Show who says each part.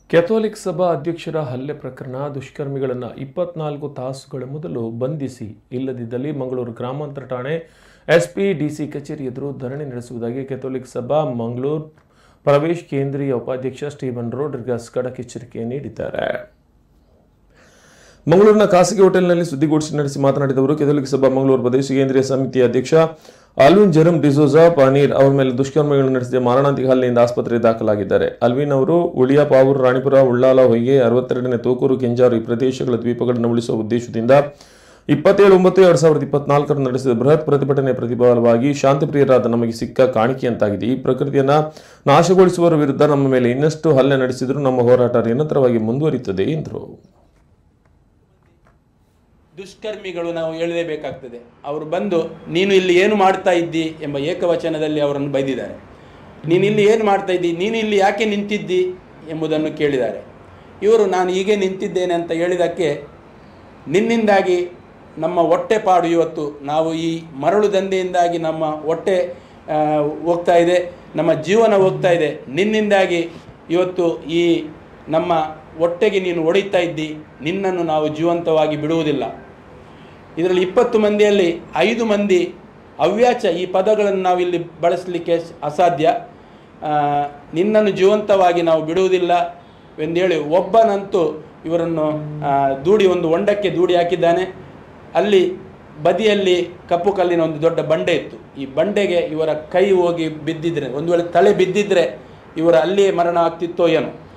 Speaker 1: Catholic ಸಭಾ ಅಧ್ಯಕ್ಷರ ಹಲ್ಲೆ ಪ್ರಕರಣ ದುಷ್ಕರ್ಮಿಗಳನ್ನು 24 ತಾಸುಗಳ ಮೊದಲು ಬಂಧಿಸಿ ಇಲ್ಲದಿದ್ದಲ್ಲಿ ಮಂಗಳೂರು ಗ್ರಾಮಾಂತರ ಠಾಣೆ ಎಸ್ಪಿ ಡಿಸಿ ಕಚೇರಿ ಎದುರು ಧರಣಿ ನಡೆಸುವುದಾಗಿ ಕ್ಯಾಥೋಲಿಕ್ ಸಭಾ ಮಂಗಳೂರು ಪ್ರವೇಶ್ ಕೇಂದ್ರೀಯ ಉಪಾಧ್ಯಕ್ಷ ಸ್ಟೀವನ್ ರೋಡ್ರಿಗಸ್ ಖಡಕ್ ಎಚ್ಚರಿಕೆ ನೀಡಿದ್ದಾರೆ. ಮಂಗಳೂರಿನ ಖಾಸಗಿ ಹೋಟೆಲ್ನಲ್ಲಿ ಸುದ್ದಿಗೋಷ್ಠಿ ನಡೆಸಿ ಮಾತನಾಡಿದ ಅವರು, ಕ್ಯಾಥೋಲಿಕ್ ಸಭಾ ಮಂಗಳೂರು ಪ್ರದೇಶ ಕೇಂದ್ರೀಯ ಸಮಿತಿಯ ಅಧ್ಯಕ್ಷ ಅಲ್ವಿನ್ ಜೆರಮ್ ಡಿಸೋಜಾ ಪಾನೀರ್ ಅವರ ಮೇಲೆ ದುಷ್ಕರ್ಮಗಳನ್ನು ನಡೆಸಿದ ಮಾರಣಾಂತಿಕ ಹಲ್ಲೆಯಿಂದ ಆಸ್ಪತ್ರೆಗೆ ದಾಖಲಾಗಿದ್ದಾರೆ. ಅಲ್ವಿನ್ ಅವರು ಉಳಿಯ, ಪಾವೂರು, ರಾಣಿಪುರ, ಉಳ್ಳಾಲ, ಹೊಯ್ಗೆ, 62ನೇ ತೂಕೂರು, ಕೆಂಜಾರು ಈ ಪ್ರದೇಶಗಳ ದ್ವೀಪಗಳನ್ನು ಉಳಿಸುವ ಉದ್ದೇಶದಿಂದ 27/9/2024 ನಡೆಸಿದ ಬೃಹತ್ ಪ್ರತಿಭಟನೆ ಪ್ರತಿಫಲವಾಗಿ ಶಾಂತಿಪ್ರಿಯರಾದ ನಮಗೆ ಸಿಕ್ಕ ಕಾಣಿಕೆಯಂತಾಗಿದೆ. ಈ ಪ್ರಕೃತಿಯನ್ನು ನಾಶಗೊಳಿಸುವವರ ವಿರುದ್ಧ ನಮ್ಮ ಮೇಲೆ ಇನ್ನಷ್ಟು ಹಲ್ಲೆ ನಡೆಸಿದರೂ ನಮ್ಮ ಹೋರಾಟ ನಿರಂತರವಾಗಿ ಮುಂದುವರಿಯುತ್ತದೆ ಎಂದರು.
Speaker 2: ದುಷ್ಕರ್ಮಿಗಳು ನಾವು ಹೇಳಲೇಬೇಕಾಗ್ತದೆ. ಅವರು ಬಂದು ನೀನು ಇಲ್ಲಿ ಏನು ಮಾಡ್ತಾ ಇದ್ದಿ ಎಂಬ ಏಕವಚನದಲ್ಲಿ ಅವರನ್ನು ಬೈದಿದ್ದಾರೆ. ನೀನು ಇಲ್ಲಿ ಏನು ಮಾಡ್ತಾ ಇದ್ದಿ, ನೀನು ಇಲ್ಲಿ ಯಾಕೆ ನಿಂತಿದ್ದಿ ಎಂಬುದನ್ನು ಕೇಳಿದ್ದಾರೆ. ಇವರು ನಾನು ಹೀಗೆ ನಿಂತಿದ್ದೇನೆ ಅಂತ ಹೇಳಿದ್ದಕ್ಕೆ, ನಿನ್ನಿಂದಾಗಿ ನಮ್ಮ ಹೊಟ್ಟೆಪಾಡು ಇವತ್ತು, ನಾವು ಈ ಮರಳು ದಂಧೆಯಿಂದಾಗಿ ನಮ್ಮ ಹೊಟ್ಟೆ ಹೋಗ್ತಾ ಇದೆ, ನಮ್ಮ ಜೀವನ ಹೋಗ್ತಾ ಇದೆ, ನಿನ್ನಿಂದಾಗಿ ಇವತ್ತು ಈ ನಮ್ಮ ಹೊಟ್ಟೆಗೆ ನೀನು ಹೊಡಿತಾ ಇದ್ದಿ, ನಿನ್ನನ್ನು ನಾವು ಜೀವಂತವಾಗಿ ಬಿಡುವುದಿಲ್ಲ. ಇದರಲ್ಲಿ 20 ಮಂದಿಯಲ್ಲಿ 5 ಮಂದಿ ಅವ್ಯಾಚ, ಈ ಪದಗಳನ್ನು ನಾವು ಇಲ್ಲಿ ಬಳಸಲಿಕ್ಕೆ ಅಸಾಧ್ಯ. ನಿನ್ನನ್ನು ಜೀವಂತವಾಗಿ ನಾವು ಬಿಡುವುದಿಲ್ಲ ಎಂದೇಳಿ ಒಬ್ಬನಂತೂ ಇವರನ್ನು ಒಂದು ಹೊಂಡಕ್ಕೆ ದೂಡಿ ಹಾಕಿದ್ದಾನೆ. ಅಲ್ಲಿ ಬದಿಯಲ್ಲಿ ಕಪ್ಪು ಕಲ್ಲಿನ ಒಂದು ದೊಡ್ಡ ಬಂಡೆ ಇತ್ತು. ಈ ಬಂಡೆಗೆ ಇವರ ಕೈ ಹೋಗಿ ಬಿದ್ದಿದ್ರೆ, ಒಂದು ವೇಳೆ ತಲೆ ಬಿದ್ದಿದ್ರೆ ಇವರ ಅಲ್ಲಿಯೇ ಮರಣ ಆಗ್ತಿತ್ತೋ ಏನೋ.